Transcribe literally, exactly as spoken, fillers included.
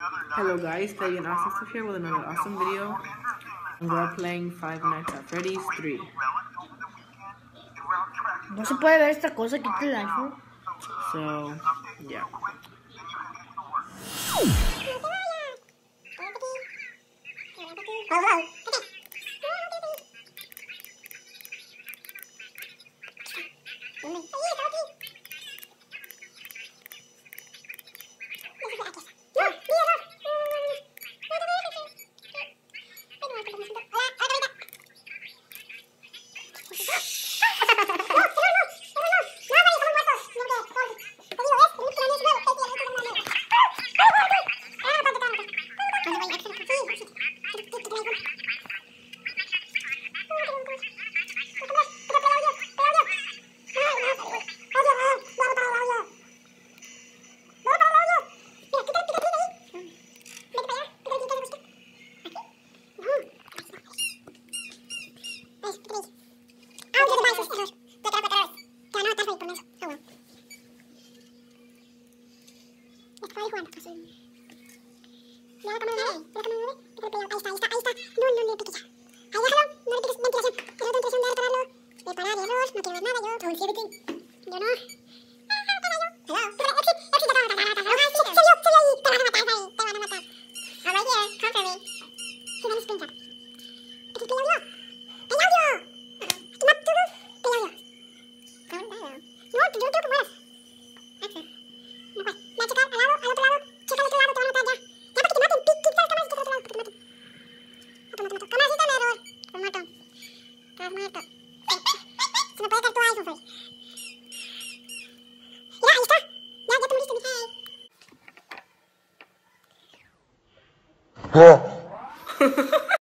Hello guys, Fabian Awesome here with another awesome video. We're playing Five Nights at Freddy's three. No se puede ver esta cosa, quita el iPhone. So, yeah. Yeah.